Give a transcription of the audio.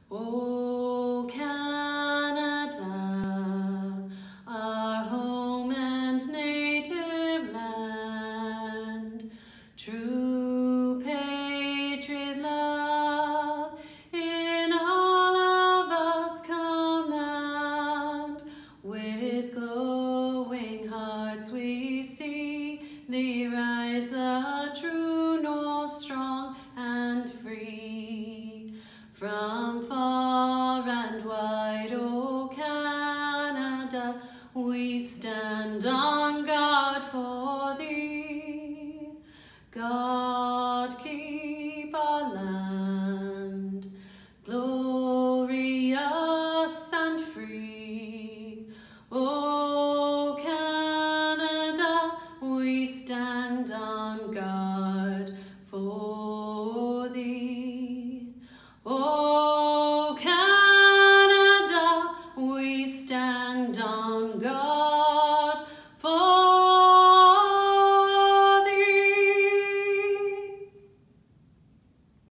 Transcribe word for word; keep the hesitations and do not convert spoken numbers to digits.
O Canada, our home and native land, true patriot love in all of us command. With glowing hearts we see thee rise, the true north, strong and free. From